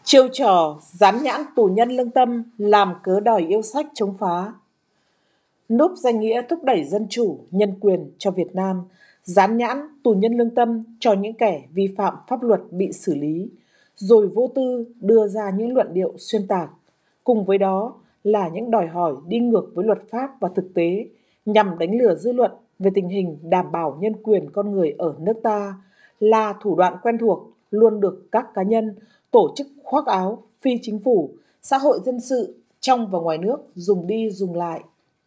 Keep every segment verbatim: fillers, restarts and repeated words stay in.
Chiêu trò dán nhãn tù nhân lương tâm làm cớ đòi yêu sách chống phá. Núp danh nghĩa thúc đẩy dân chủ, nhân quyền cho Việt Nam, dán nhãn tù nhân lương tâm cho những kẻ vi phạm pháp luật bị xử lý, rồi vô tư đưa ra những luận điệu xuyên tạc. Cùng với đó là những đòi hỏi đi ngược với luật pháp và thực tế nhằm đánh lừa dư luận về tình hình đảm bảo nhân quyền con người ở nước ta, là thủ đoạn quen thuộc luôn được các cá nhân, tổ chức khoác áo, phi chính phủ, xã hội dân sự trong và ngoài nước dùng đi dùng lại.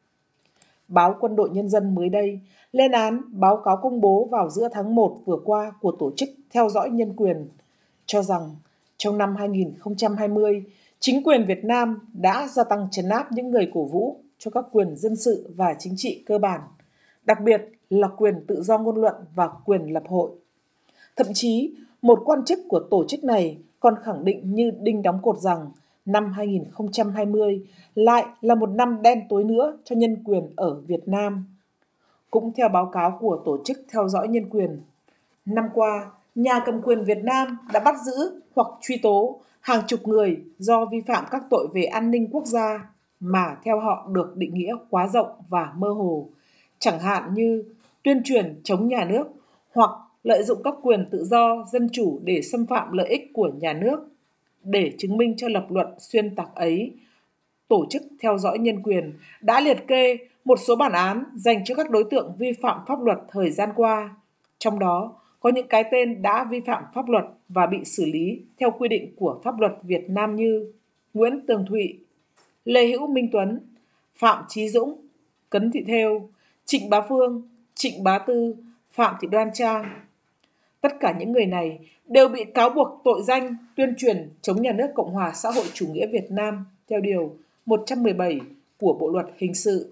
Báo Quân đội Nhân dân mới đây lên án báo cáo công bố vào giữa tháng một vừa qua của Tổ chức Theo dõi Nhân quyền, cho rằng trong năm hai nghìn không trăm hai mươi, chính quyền Việt Nam đã gia tăng trấn áp những người cổ vũ cho các quyền dân sự và chính trị cơ bản, đặc biệt là quyền tự do ngôn luận và quyền lập hội. Thậm chí, một quan chức của tổ chức này còn khẳng định như đinh đóng cột rằng năm hai nghìn không trăm hai mươi lại là một năm đen tối nữa cho nhân quyền ở Việt Nam. Cũng theo báo cáo của Tổ chức Theo dõi Nhân quyền, năm qua, nhà cầm quyền Việt Nam đã bắt giữ hoặc truy tố hàng chục người do vi phạm các tội về an ninh quốc gia mà theo họ được định nghĩa quá rộng và mơ hồ, chẳng hạn như tuyên truyền chống nhà nước hoặc lợi dụng các quyền tự do, dân chủ để xâm phạm lợi ích của nhà nước. Để chứng minh cho lập luận xuyên tạc ấy, Tổ chức Theo dõi Nhân quyền đã liệt kê một số bản án dành cho các đối tượng vi phạm pháp luật thời gian qua. Trong đó có những cái tên đã vi phạm pháp luật và bị xử lý theo quy định của pháp luật Việt Nam như Nguyễn Tường Thụy, Lê Hữu Minh Tuấn, Phạm Chí Dũng, Cấn Thị Thêu, Trịnh Bá Phương, Trịnh Bá Tư, Phạm Thị Đoan Trang. Tất cả những người này đều bị cáo buộc tội danh tuyên truyền chống nhà nước Cộng hòa xã hội chủ nghĩa Việt Nam theo Điều một trăm mười bảy của Bộ Luật Hình sự.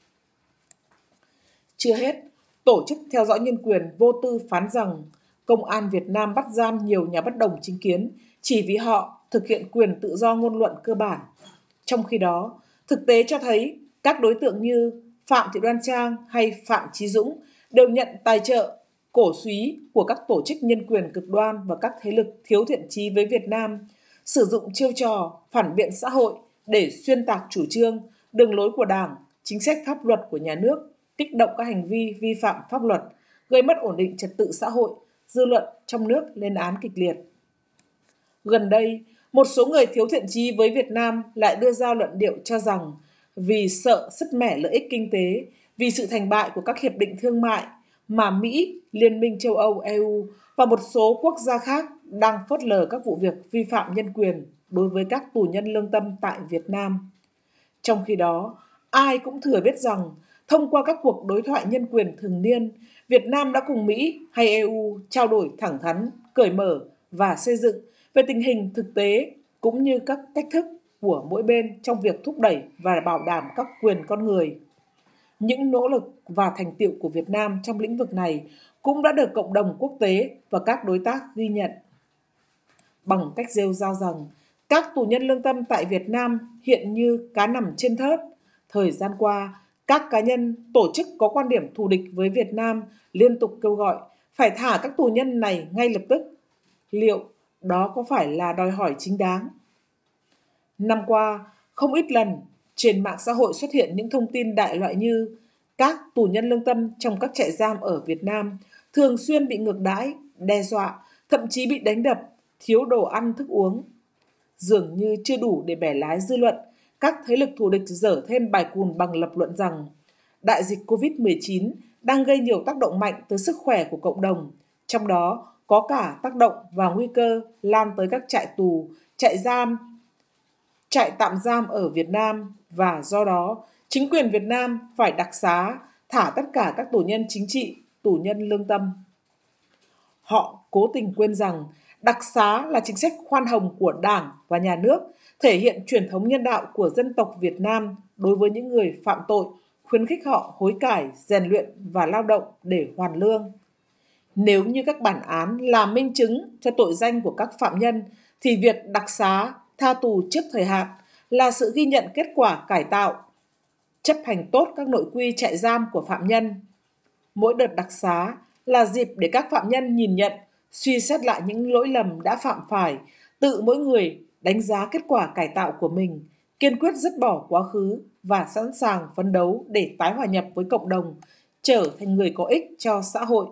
Chưa hết, Tổ chức Theo dõi Nhân quyền vô tư phán rằng Công an Việt Nam bắt giam nhiều nhà bất đồng chính kiến chỉ vì họ thực hiện quyền tự do ngôn luận cơ bản. Trong khi đó, thực tế cho thấy các đối tượng như Phạm Thị Đoan Trang hay Phạm Chí Dũng đều nhận tài trợ, cổ súy của các tổ chức nhân quyền cực đoan và các thế lực thiếu thiện chí với Việt Nam, sử dụng chiêu trò phản biện xã hội để xuyên tạc chủ trương, đường lối của Đảng, chính sách pháp luật của nhà nước, kích động các hành vi vi phạm pháp luật, gây mất ổn định trật tự xã hội, dư luận trong nước lên án kịch liệt. Gần đây, một số người thiếu thiện chí với Việt Nam lại đưa ra luận điệu cho rằng vì sợ sứt mẻ lợi ích kinh tế, vì sự thành bại của các hiệp định thương mại mà Mỹ, Liên minh châu Âu e u và một số quốc gia khác đang phớt lờ các vụ việc vi phạm nhân quyền đối với các tù nhân lương tâm tại Việt Nam. Trong khi đó, ai cũng thừa biết rằng thông qua các cuộc đối thoại nhân quyền thường niên, Việt Nam đã cùng Mỹ hay e u trao đổi thẳng thắn, cởi mở và xây dựng về tình hình thực tế cũng như các cách thức của mỗi bên trong việc thúc đẩy và bảo đảm các quyền con người. Những nỗ lực và thành tựu của Việt Nam trong lĩnh vực này cũng đã được cộng đồng quốc tế và các đối tác ghi nhận. Bằng cách rêu rao rằng các tù nhân lương tâm tại Việt Nam hiện như cá nằm trên thớt, thời gian qua, các cá nhân, tổ chức có quan điểm thù địch với Việt Nam liên tục kêu gọi phải thả các tù nhân này ngay lập tức. Liệu đó có phải là đòi hỏi chính đáng? Năm qua, không ít lần, trên mạng xã hội xuất hiện những thông tin đại loại như các tù nhân lương tâm trong các trại giam ở Việt Nam thường xuyên bị ngược đãi, đe dọa, thậm chí bị đánh đập, thiếu đồ ăn thức uống. Dường như chưa đủ để bẻ lái dư luận, các thế lực thù địch dở thêm bài cùn bằng lập luận rằng đại dịch covid mười chín đang gây nhiều tác động mạnh tới sức khỏe của cộng đồng, trong đó có cả tác động và nguy cơ lan tới các trại tù, trại giam, trại tạm giam ở Việt Nam, và do đó chính quyền Việt Nam phải đặc xá, thả tất cả các tù nhân chính trị, tù nhân lương tâm. Họ cố tình quên rằng đặc xá là chính sách khoan hồng của Đảng và Nhà nước, thể hiện truyền thống nhân đạo của dân tộc Việt Nam đối với những người phạm tội, khuyến khích họ hối cải, rèn luyện và lao động để hoàn lương. Nếu như các bản án là minh chứng cho tội danh của các phạm nhân, thì việc đặc xá, tha tù trước thời hạn là sự ghi nhận kết quả cải tạo, chấp hành tốt các nội quy trại giam của phạm nhân. Mỗi đợt đặc xá là dịp để các phạm nhân nhìn nhận, suy xét lại những lỗi lầm đã phạm phải, tự mỗi người đánh giá kết quả cải tạo của mình, kiên quyết dứt bỏ quá khứ và sẵn sàng phấn đấu để tái hòa nhập với cộng đồng, trở thành người có ích cho xã hội.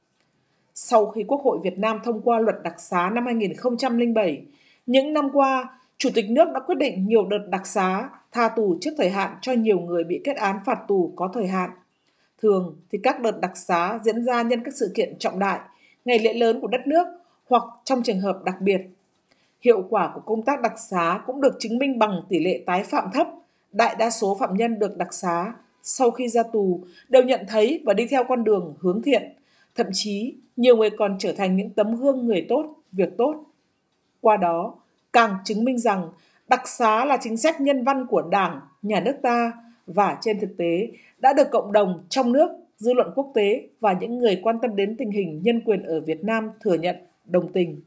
Sau khi Quốc hội Việt Nam thông qua luật đặc xá năm hai nghìn không trăm lẻ bảy, những năm qua, Chủ tịch nước đã quyết định nhiều đợt đặc xá, tha tù trước thời hạn cho nhiều người bị kết án phạt tù có thời hạn. Thường thì các đợt đặc xá diễn ra nhân các sự kiện trọng đại, ngày lễ lớn của đất nước hoặc trong trường hợp đặc biệt. Hiệu quả của công tác đặc xá cũng được chứng minh bằng tỷ lệ tái phạm thấp. Đại đa số phạm nhân được đặc xá sau khi ra tù đều nhận thấy và đi theo con đường hướng thiện. Thậm chí, nhiều người còn trở thành những tấm gương người tốt, việc tốt. Qua đó, càng chứng minh rằng đặc xá là chính sách nhân văn của Đảng, Nhà nước ta và trên thực tế đã được cộng đồng trong nước, dư luận quốc tế và những người quan tâm đến tình hình nhân quyền ở Việt Nam thừa nhận, đồng tình.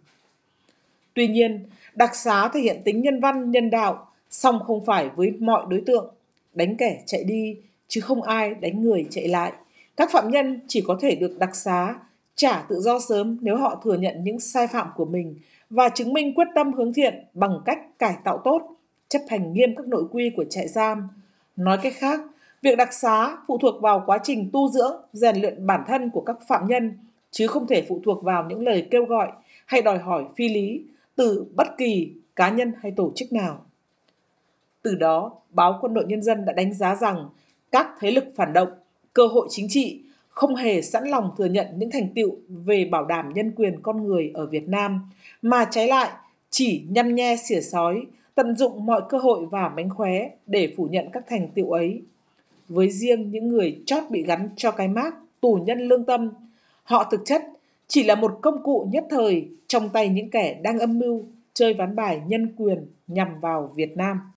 Tuy nhiên, đặc xá thể hiện tính nhân văn, nhân đạo, song không phải với mọi đối tượng. Đánh kẻ chạy đi, chứ không ai đánh người chạy lại. Các phạm nhân chỉ có thể được đặc xá, trả tự do sớm nếu họ thừa nhận những sai phạm của mình và chứng minh quyết tâm hướng thiện bằng cách cải tạo tốt, chấp hành nghiêm các nội quy của trại giam. Nói cách khác, việc đặc xá phụ thuộc vào quá trình tu dưỡng, rèn luyện bản thân của các phạm nhân, chứ không thể phụ thuộc vào những lời kêu gọi hay đòi hỏi phi lý từ bất kỳ cá nhân hay tổ chức nào. Từ đó, báo Quân đội Nhân dân đã đánh giá rằng các thế lực phản động, cơ hội chính trị không hề sẵn lòng thừa nhận những thành tựu về bảo đảm nhân quyền con người ở Việt Nam, mà trái lại chỉ nhăm nhe xỉa xói, tận dụng mọi cơ hội và mánh khóe để phủ nhận các thành tựu ấy. Với riêng những người chót bị gắn cho cái mác tù nhân lương tâm, họ thực chất chỉ là một công cụ nhất thời trong tay những kẻ đang âm mưu chơi ván bài nhân quyền nhằm vào Việt Nam.